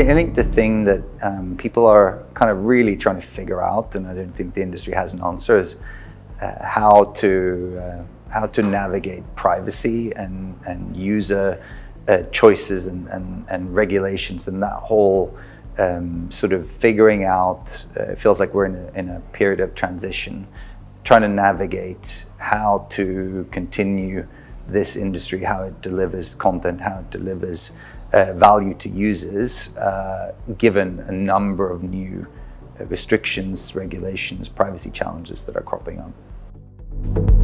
I think the thing that people are kind of really trying to figure out, and I don't think the industry has an answer, is how to navigate privacy and user choices and regulations, and that whole sort of figuring out. It feels like we're in a period of transition, trying to navigate how to continue this industry, how it delivers content, how it delivers value to users, given a number of new restrictions, regulations, privacy challenges that are cropping up.